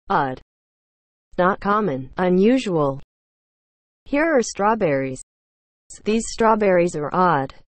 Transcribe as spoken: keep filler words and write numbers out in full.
Odd. Not common. Unusual. Here are strawberries. These strawberries are odd.